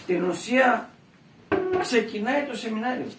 Στην ουσία ξεκινάει το σεμινάριο.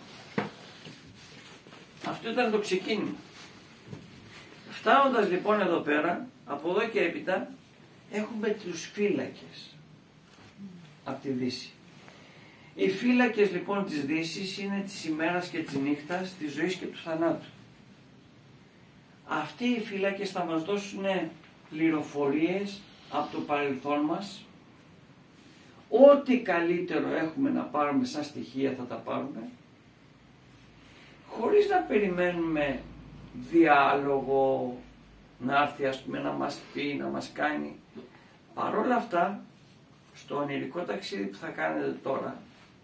Αυτό ήταν το ξεκίνημα. Φτάνοντας λοιπόν εδώ πέρα, από εδώ και έπειτα, έχουμε τους φύλακες από τη Δύση. Οι φύλακες λοιπόν της Δύσης είναι της ημέρας και της νύχτας, της ζωής και του θανάτου. Αυτοί οι φύλακες θα μας δώσουν πληροφορίες από το παρελθόν μας. Ό,τι καλύτερο έχουμε να πάρουμε σαν στοιχεία θα τα πάρουμε, χωρίς να περιμένουμε διάλογο, να έρθει ας πούμε να μας πει, να μας κάνει. Παρόλα αυτά, στο ονειρικό ταξίδι που θα κάνετε τώρα,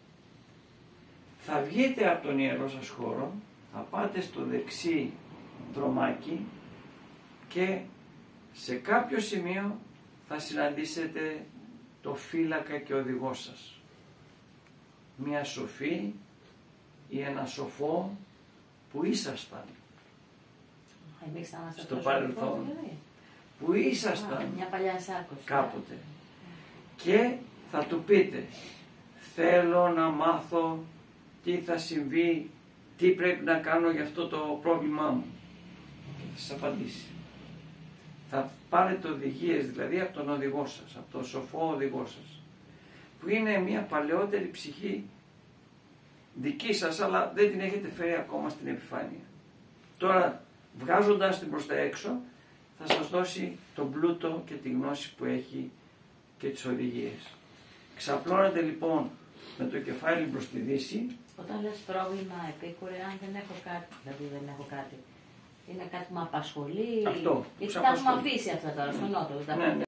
θα βγείτε από τον ιερό σας χώρο, θα πάτε στο δεξί δρομάκι και σε κάποιο σημείο θα συναντήσετε το φύλακα και οδηγό σας. Μια σοφή ή ένα σοφό που ήσασταν στο παρελθόν, που ήσασταν μια παλιά σάρκωση κάποτε, και θα του πείτε θέλω να μάθω τι θα συμβεί, τι πρέπει να κάνω για αυτό το πρόβλημά μου, και θα σας απαντήσει. Θα πάρετε οδηγίες δηλαδή από τον οδηγό σας, από τον σοφό οδηγό σας, που είναι μια παλαιότερη ψυχή δική σας, αλλά δεν την έχετε φέρει ακόμα στην επιφάνεια. Τώρα βγάζοντας την προς τα έξω θα σας δώσει τον πλούτο και τη γνώση που έχει και τις οδηγίες. Ξαπλώνετε λοιπόν με το κεφάλι προς τη Δύση. Όταν λες πρόβλημα επίκουρε, αν δεν έχω κάτι, δηλαδή δεν έχω κάτι, είναι κάτι που με απασχολεί, Αυτό, ή θα μου αφήσει αυτά τώρα στον νότο. Ναι, ναι.